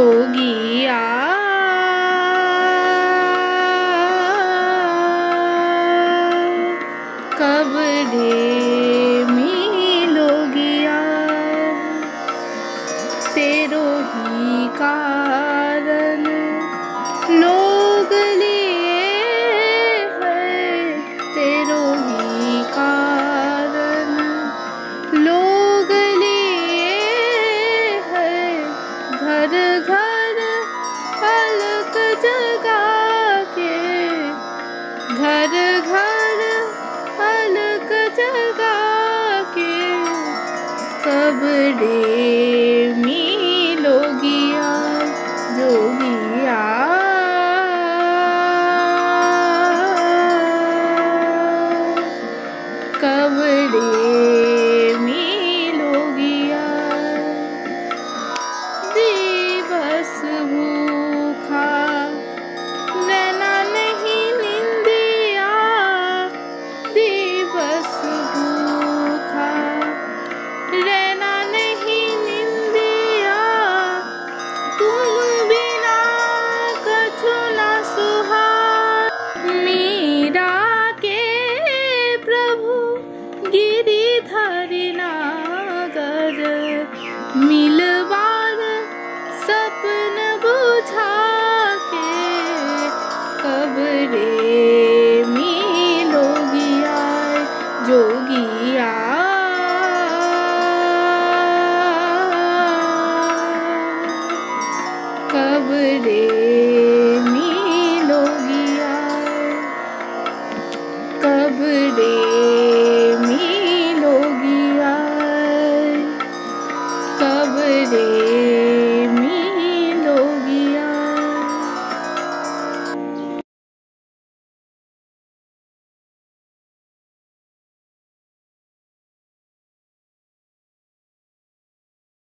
जोगिया कब रे मिलोगिया, तेरो ही कारण लोग लिए हैं, तेरो ही कारण लोग लिए हैं। घर घर अलग जगा के, घर घर अलग जगा के, कब रे मिलोगिया जोगिया। कब रे मिलोगिया, दिवस भूखा नैना नहीं निंदिया, दिवस भूखा रहना नहीं निंदिया। तुम बिना कछु न सुहा, मीरा के प्रभु गिरिधरि नागर, मिलवार सपन बुझा के, कब रे मिलोगिया जोगिया। कब रे मिलोगिया, कब रे